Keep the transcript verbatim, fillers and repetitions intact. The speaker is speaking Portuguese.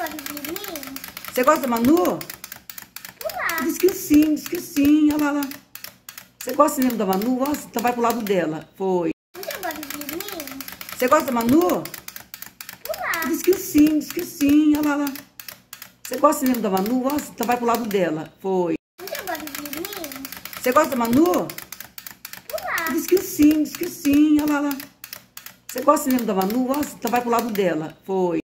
gosta de mim? Você gosta da Manu? Olá. Diz que sim, diz que sim. Olha lá, olha lá. Você gosta mesmo da Manu? Nossa, então vai pro lado dela. Foi. Você gosta de mim? Você gosta da Manu? Olá. Diz que sim, diz que sim. Olha lá, olha lá. Você gosta mesmo da Manu? Nossa, então vai pro lado dela. Foi. Você gosta de mim? Você gosta da Manu? Olá. Diz que sim, diz que sim. Olha lá, olha lá. Você gosta mesmo da Manu? Nossa, então vai pro lado dela. Foi.